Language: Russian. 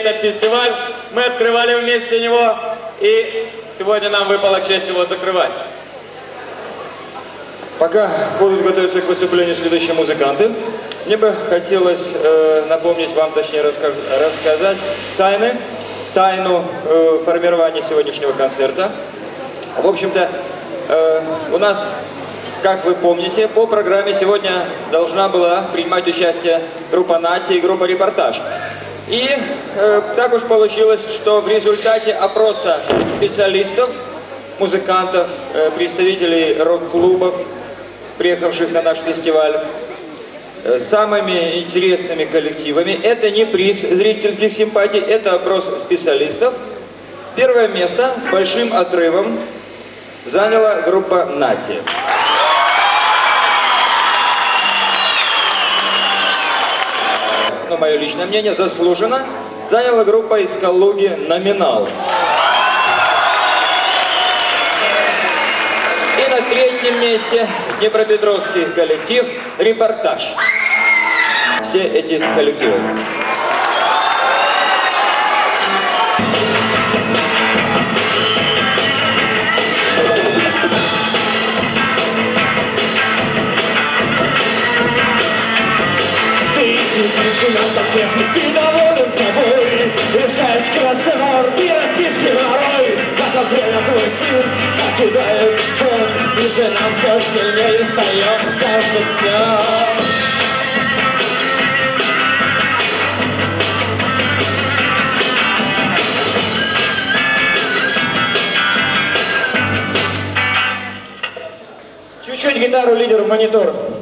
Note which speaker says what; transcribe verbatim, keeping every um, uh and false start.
Speaker 1: этот фестиваль. Мы открывали вместе него, и сегодня нам выпала честь его закрывать.
Speaker 2: Пока будут готовиться к выступлению следующие музыканты, мне бы хотелось э, напомнить вам, точнее раска рассказать тайны, тайну э, формирования сегодняшнего концерта. В общем-то, э, у нас, как вы помните, по программе сегодня должна была принимать участие группа «Нати» и группа «Репортаж». И э, так уж получилось, что в результате опроса специалистов, музыкантов, э, представителей рок-клубов, приехавших на наш фестиваль, э, самыми интересными коллективами, это не приз зрительских симпатий, это опрос специалистов. Первое место с большим отрывом заняла группа «Нати». Но мое личное мнение, заслуженно заняла группа из Калуги «Номинал». И на третьем месте днепропетровский коллектив «Репортаж». Все эти коллективы.
Speaker 3: Если ты доволен собой, решаешь кроссовор и растишь геморрой, как время твой сын покидает дом, и же нам все сильнее встаем с каждым днем.
Speaker 2: Чуть-чуть гитару лидеру в монитор.